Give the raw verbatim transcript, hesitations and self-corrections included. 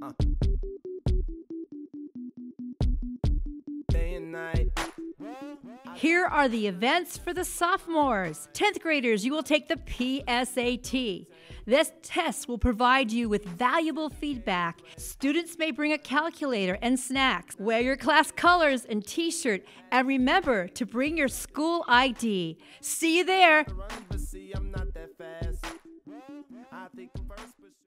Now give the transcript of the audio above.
Uh. Day and night. Here are the events for the sophomores. tenth graders, you will take the P S A T. This test will provide you with valuable feedback. Students may bring a calculator and snacks. Wear your class colors and t-shirt, and remember to bring your school I D. See you there.